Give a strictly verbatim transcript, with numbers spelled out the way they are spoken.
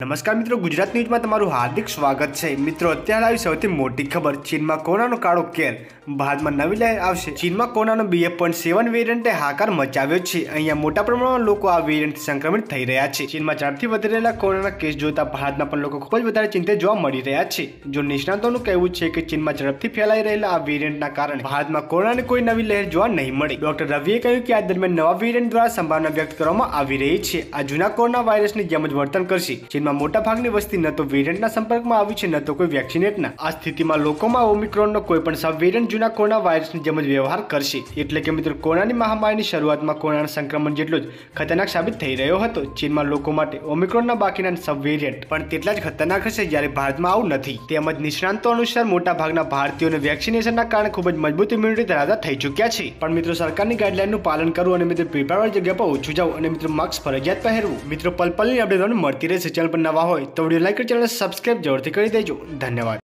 નમસ્કાર મિત્રો, ગુજરાત ન્યૂઝમાં તમારું હાર્દિક સ્વાગત છે। મિત્રો, અત્યારે આવી સૌથી મોટી ખબર। ચીનમાં કોરોનાનો કાળો કેર, ભારતમાં નવી લહેર આવશે। ચીનમાં કોરોનાનો બી એફ પોઈન્ટ સેવન વેરિયન્ટે હાહાકાર મચાવ્યો છે। અહીંયા મોટા પ્રમાણમાં લોકો આ વેરિયન્ટથી સંક્રમિત થઈ રહ્યા છે। ચીનમાં ઝડપથી વધી રહેલા કોરોનાના કેસ જોતા ભારતમાં પણ લોકો ખૂબ જ વધારે ચિંતિત જોવા મળી રહ્યા છે। જો નિષ્ણાતોનું કહેવું છે કે ચીનમાં ઝડપથી ફેલાઈ રહેલા આ વેરિયન્ટના કારણે ભારતમાં કોરોનાની કોઈ નવી લહેર જોવા નહીં મળે। ડોક્ટર રવિએ કહ્યું કે આ દરમિયાન નવા વેરિયન્ટ દ્વારા સંભાવના વ્યક્ત કરવામાં આવી રહી છે। આ જૂના કોરોના વાયરસની જેમ જ વર્તન કરશે। ચીનમાં મોટા ભાગની વસ્તી ન તો વેરિયન્ટના સંપર્કમાં આવી છે, ન તો કોઈ વેક્સિનેટના। આ સ્થિતિમાં લોકોમાં ઓમિક્રોનનો કોઈ પણ સબ વેરિયન્ટ જૂના કોરોના વાયરસની જેમ જ વ્યવહાર કરશે। એટલે કે મિત્રો, કોરોનાની મહામારીની શરૂઆતમાં કોરોનાના સંક્રમણ જેટલો જ ખતરનાક સાબિત થઈ રહ્યો હતો। ચીનમાં લોકો માટે ઓમિક્રોનના બાકીના સબ વેરિયન્ટ પણ તેટલા જ ખતરનાક હશે, જ્યારે ભારતમાં આવું નથી। તેમજ નિષ્ણાંતો અનુસાર મોટા ભાગના ભારતીયોને વેક્સિનેશનના કારણે ખૂબ જ મજબૂત ઇમ્યુનિટી ધરાવતા થઈ ચૂક્યા છે। પણ મિત્રો, સરકારની ગાઈડલાઈનનું પાલન કરવું અને મિત્રો ભીડભાડવાળી જગ્યા પર ઓછું જવું અને મિત્રો માસ્ક ફરજિયાત પહેરવું। મિત્રો, પલ પલની અપડેટ મળતી રહેશે। ચેનલ પર નવા હોય તો વિડીયો લાઈક કરી ચેનલને સબસ્ક્રાઇબ જરૂરથી કરી દેજો। ધન્યવાદ।